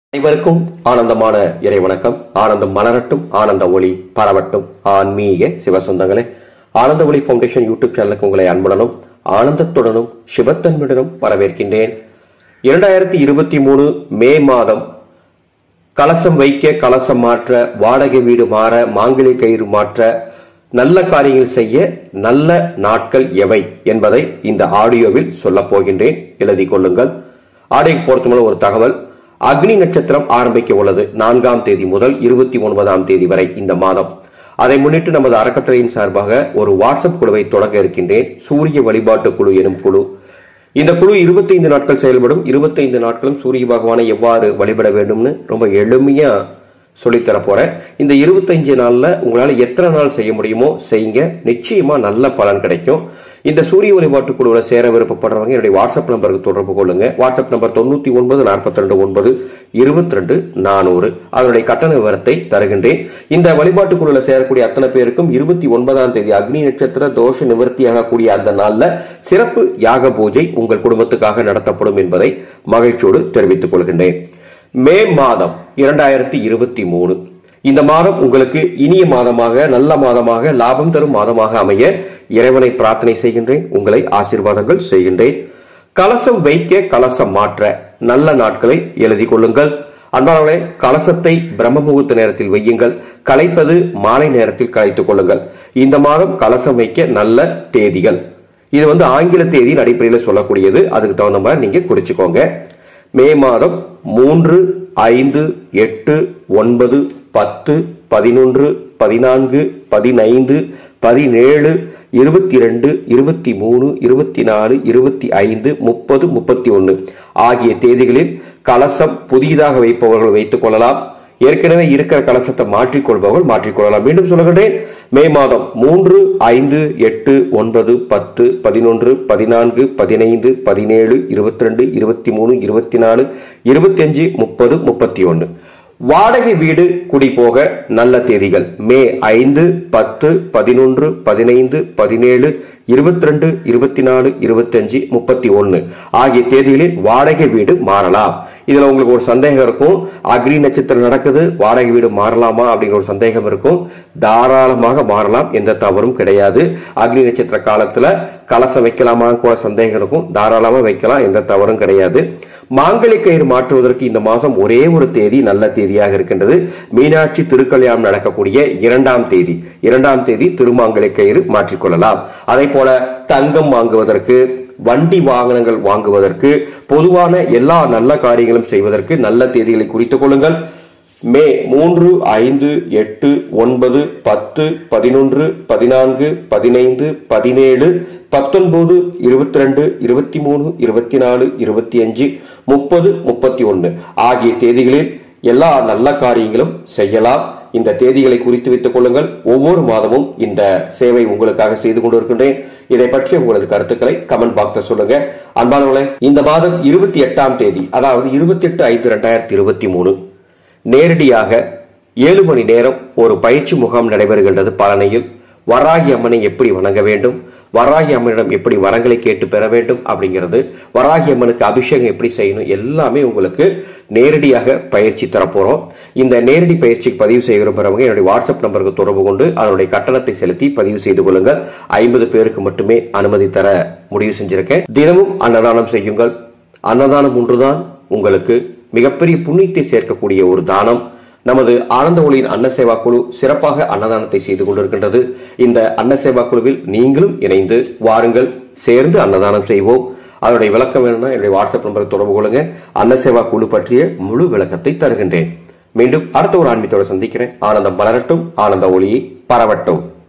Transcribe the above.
அனைவருக்கும் ஆனந்தமான இறை வணக்கம். ஆனந்தம் மலரட்டும், ஆனந்த ஒளி பரவட்டும். ஆன்மீக சிவசொந்தங்களே, ஆனந்த ஒளி ஃபவுண்டேஷன் யூடியூப் சேனலுக்கு உங்களை அன்புடனும் ஆனந்தத்துடனும் சிவத்தன்மையுடனும் வரவேற்கின்றேன். 2023 மே மாதம் கலசம் வைக்க, கலசம் மாற்ற, வாடகை வீடு மாற, மாங்கிலி கயிறு மாற்ற, நல்ல காரியங்கள் செய்ய நல்ல நாட்கள் எவை என்பதை இந்த ஆடியோவில் சொல்ல போகின்றேன். எழுதி கொள்ளுங்கள். ஆடியோக்கு பொறுத்தவரை ஒரு தகவல். அக்னி நட்சத்திரம் ஆரம்பிக்க உள்ளது 4ஆம் தேதி முதல் 29ஆம் தேதி வரை இந்த மாதம். அதை முன்னிட்டு நமது அறக்கட்டளையின் சார்பாக ஒரு வாட்ஸ்அப் குழுவை தொடங்க இருக்கின்றேன். சூரிய வழிபாட்டு குழு எனும் குழு. இந்த குழு 25 நாட்கள் செயல்படும். 25 நாட்களும் சூரிய பகவானை எவ்வாறு வழிபட வேண்டும்னு ரொம்ப எளிமையா சொல்லித்தர போறேன். இந்த 25 நாள்ல உங்களால எத்தனை நாள் செய்ய முடியுமோ செய்யுங்க. நிச்சயமா நல்ல பலன் கிடைக்கும். இந்த சூரிய வழிபாட்டு குழுவில் சேர விருப்பப்படுறவங்க என்னுடைய வாட்ஸ்அப் நம்பருக்கு தொடர்பு கொள்ளுங்க. WhatsApp number 99 42 9 22 400. அதனுடைய கட்டண விவரத்தை தருகின்றேன். இந்த வழிபாட்டு குழுவில் சேரக்கூடிய அத்தனை பேருக்கும் 29ஆம் தேதி அக்னி நட்சத்திர தோஷ நிவர்த்தியாக கூடிய அந்த நாள்ல சிறப்பு யாக பூஜை உங்கள் குடும்பத்துக்காக நடத்தப்படும் என்பதை மகிழ்ச்சியோடு தெரிவித்துக் கொள்கின்றேன். மே மாதம் 2023 இந்த மாதம் உங்களுக்கு இனிய மாதமாக, நல்ல மாதமாக, லாபம் தரும் மாதமாக அமைய இறைவனை பிரார்த்தனை செய்கின்றேன். உங்களை ஆசீர்வாதங்கள் செய்கின்றேன். கலசம் வைக்க, கலசம் மாற்ற நல்ல நாட்களை எழுதி கொள்ளுங்கள். அன்பானவர்களே, கலசத்தை பிரம்ம முகூர்த்த நேரத்தில் வையுங்கள். கலைப்பது மாலை நேரத்தில் கலைத்துக் கொள்ளுங்கள். இந்த மாதம் கலசம் வைக்க நல்ல தேதிகள். இது ஆங்கில தேதியின் அடிப்படையில் சொல்லக்கூடியது. அதுக்கு தகுந்த மாதிரி நீங்க குறிச்சுக்கோங்க. மே மாதம் 3, 5, 8, 9, 10, 11, 14, 15, 17, 22, 23, 24, 25, 30, 31 ஆகிய தேதிகளில் கலசம் புதிதாக வைப்பவர்கள் வைத்துக் கொள்ளலாம். ஏற்கனவே இருக்கிற கலசத்தை மாற்றிக்கொள்பவர்கள் மாற்றிக்கொள்ளலாம். மீண்டும் சொல்லுகின்றேன். மே மாதம் 3, 5, 8, 9, 10, 11, 14, 15, 17, 22, 23, 24, 25, 30, 31 வாடகை வீடு குடி போக நல்ல தேதிகள். மே 5, 10, 11, 15, 17, 22, 24, 25, 31 ஆகிய தேதிகளில் வாடகை வீடு மாறலாம். இதுல உங்களுக்கு ஒரு சந்தேகம் இருக்கும். அக்னி நட்சத்திரம் நடக்குது, வாடகை வீடு மாறலாமா அப்படிங்கிற ஒரு சந்தேகம் இருக்கும். தாராளமாக மாறலாம், எந்த தவறும் கிடையாது. அக்னி நட்சத்திர காலத்துல கலசம் வைக்கலாமா கூட சந்தேகம் இருக்கும். தாராளமா வைக்கலாம், எந்த தவறும் கிடையாது. மாங்கலி கயிறு மாற்றுவதற்கு இந்த மாசம் ஒரே ஒரு தேதி நல்ல தேதியாக இருக்கின்றது. மீனாட்சி திருக்கல்யாணம் நடக்கக்கூடிய 2ஆம் தேதி. 2ஆம் தேதி திருமாங்கலி கயிறு மாற்றிக்கொள்ளலாம். அதே போல தங்கம் வாங்குவதற்கு, வண்டி வாகனங்கள் வாங்குவதற்கு, பொதுவான எல்லா நல்ல காரியங்களும் செய்வதற்கு நல்ல தேதிகளை குறித்துக் கொள்ளுங்கள். மே 3, 5, 8, 9, 10, 11, 14, 15, 17, 19, 22, 23, 24, 25, 30, 31 ஆகிய தேதிகளில் எல்லா நல்ல காரியங்களும் செய்யலாம். இந்த தேதிகளை குறித்து வைத்துக் கொள்ளுங்கள். ஒவ்வொரு மாதமும் இந்த சேவை உங்களுக்காக செய்து கொண்டிருக்கின்றேன். இதை பற்றி உங்களது கருத்துக்களை கமெண்ட் பாக்ஸ்ல சொல்லுங்க. அன்பானவர்களே, இந்த மாதம் 28ஆம் தேதி, அதாவது 28/5/2023 நேரடியாக 7 மணி நேரம் ஒரு பயிற்சி முகாம் நடைபெறுகின்றது பழனியில். வராகி அம்மனை எப்படி வணங்க வேண்டும், வராகி அம்மனிடம் எப்படி வரங்களை கேட்டு பெற வேண்டும் அப்படிங்கிறது, வராகி அம்மனுக்கு அபிஷேகம் எப்படி செய்யணும், எல்லாமே உங்களுக்கு நேரடியாக பயிற்சி தரப்போறோம். இந்த நேரடி பயிற்சிக்கு பதிவு செய்ய விரும்புறவங்க என்னுடைய வாட்ஸ்அப் நம்பருக்கு தொடர்பு கொண்டு அதனுடைய கட்டணத்தை செலுத்தி பதிவு செய்து கொள்ளுங்கள். 50 பேருக்கு மட்டுமே அனுமதி தர முடிவு செஞ்சிருக்கேன். தினமும் அன்னதானம் செய்யுங்கள். அன்னதானம் ஒன்றுதான் உங்களுக்கு மிகப்பெரிய புண்ணியத்தை சேர்க்கக்கூடிய ஒரு தானம். நமது ஆனந்த ஒளியின் அன்னசேவா குழு சிறப்பாக அன்னதானத்தை செய்து கொண்டிருக்கின்றது. இந்த அன்னசேவா குழுவில் நீங்களும் இணைந்து வாருங்கள், சேர்ந்து அன்னதானம் செய்வோம். அதனுடைய விளக்கம் வேணும்னா என்னுடைய வாட்ஸ்அப் நம்பருக்கு தொடர்பு கொள்ளுங்க. அன்னசேவா குழு பற்றிய முழு விளக்கத்தை தருகின்றேன். மீண்டும் அடுத்த ஒரு ஆன்மீகத்தோடு சந்திக்கிறேன். ஆனந்தம் மலரட்டும், ஆனந்த ஒளியை பரவட்டும்.